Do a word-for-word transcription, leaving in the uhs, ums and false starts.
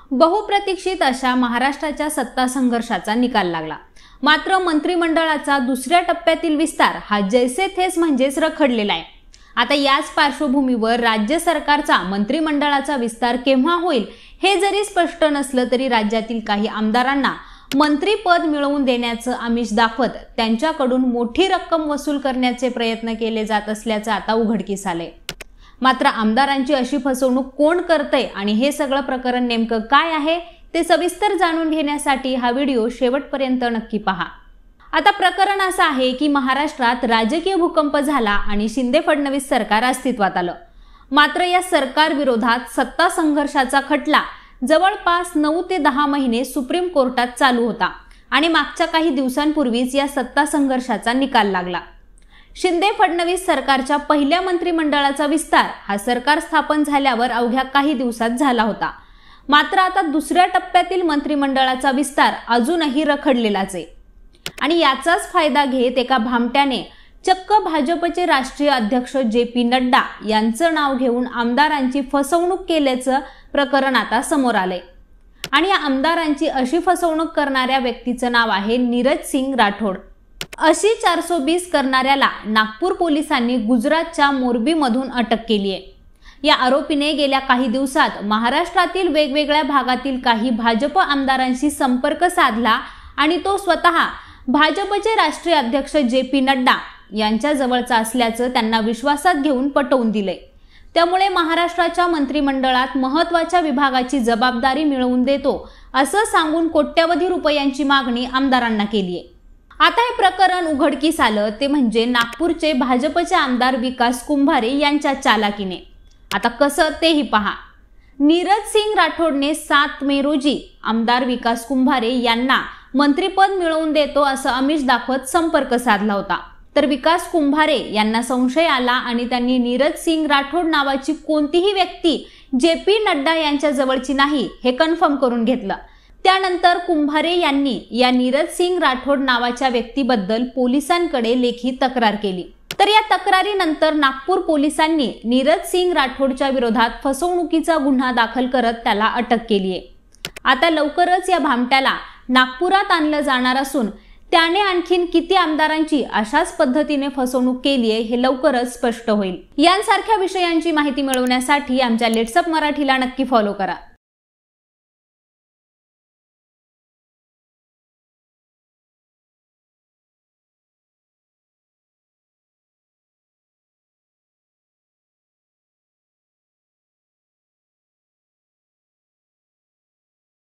बहुप्रतीक्षित अशा महाराष्ट्राच्या सत्ता संघर्षाचा निकाल लागला। मात्र मंत्रिमंडळाचा दुसऱ्या टप्प्यातील विस्तार हा जैसे थेस म्हणजेच रखडलेला आहे। आता याच पार्श्वभूमीवर राज्य सरकारचा मंत्रिमंडळाचा विस्तार केव्हा होईल हे जरी स्पष्ट नसलं तरी राज्यातील काही आमदारांना मंत्रीपद मिळवून देण्याचं आमिष दाखवत त्यांच्याकडून मोठी रक्कम वसूल करण्याचे प्रयत्न केले जात असल्याचं आता उघडकीस आलंय। मात्र आमदारांची अशी फसवणूक कोण करतंय आणि हे सगळं प्रकरण नेमकं काय आहे ते सविस्तर जाणून घेण्यासाठी हा व्हिडिओ शेवटपर्यंत नक्की पहा। आता प्रकरण असं आहे की महाराष्ट्रात राजकीय भूकंप झाला आणि शिंदे फडणवीस सरकार अस्तित्वात आलं। मात्र या सरकार विरोधात सत्ता संघर्षाचा खटला जवळपास नऊ ते दहा महिने सुप्रीम कोर्टात चालू होता आणि मागच्या काही दिवसांपूर्वीच या सत्ता संघर्षाचा निकाल लागला। शिंदे फडणवीस सरकारच्या पहिल्या मंत्रिमंडळाचा विस्तार हा सरकार स्थापन झाल्यावर अवघ्या काही दिवसात झाला होता। मात्र आता दुसऱ्या टप्प्यातील मंत्रिमंडळाचा विस्तार अजूनही रखडलेलाच आहे आणि याचाच फायदा घेत एका भामट्याने चक्क भाजपचे राष्ट्रीय अध्यक्ष जे पी नड्डा यांचं नाव घेऊन आमदारांची फसवणूक केल्याचं प्रकरण आता समोर आलंय। आणि या आमदारांची अशी फसवणूक करणाऱ्या व्यक्तीचं नाव आहे नीरज सिंग राठोड। अशी चारशे बीस करणाऱ्याला नागपूर पोलिसांनी गुजरातच्या मोरबीमधून अटक केली आहे। या आरोपीने गेल्या काही दिवसात महाराष्ट्रातील वेगवेगळ्या भागातील काही भाजप आमदारांशी संपर्क साधला आणि तो स्वतः भाजपचे राष्ट्रीय अध्यक्ष जे पी नड्डा यांच्या जवळचा असल्याचं त्यांना विश्वासात घेऊन पटवून दिले। त्यामुळे महाराष्ट्राच्या मंत्रिमंडळात महत्त्वाच्या विभागाची जबाबदारी मिळवून देतो असं सांगून कोट्यवधी रुपयांची मागणी आमदारांना केली आहे। आता हे प्रकरण उघडकीस आलं ते म्हणजे नागपूरचे भाजपचे आमदार विकास कुंभारे यांच्या चालाकीने। आता कसं तेही पहा। नीरज सिंग राठोडने सात मे रोजी आमदार विकास कुंभारे यांना मंत्रिपद मिळवून देतो असं आमिष दाखवत संपर्क साधला होता। तर विकास कुंभारे यांना संशय आला आणि त्यांनी नीरज सिंग राठोड नावाची कोणतीही व्यक्ती जे पी नड्डा यांच्या जवळची नाही हे कन्फर्म करून घेतलं। त्यानंतर कुंभारे यांनी या नीरज सिंग राठोड नावाच्या व्यक्तीबद्दल पोलिसांकडे लेखी तक्रार केली। तर या तक्रारीनंतर नागपूर पोलिसांनी नीरज सिंग राठोडच्या विरोधात फसवणुकीचा गुन्हा दाखल करत त्याला अटक केली आहे। आता लवकरच या भामट्याला नागपुरात आणलं जाणार असून त्याने आणखीन किती आमदारांची अशाच पद्धतीने फसवणूक केली आहे हे लवकरच स्पष्ट होईल। यांसारख्या विषयांची माहिती मिळवण्यासाठी आमच्या लेट्सअप मराठीला नक्की फॉलो करा।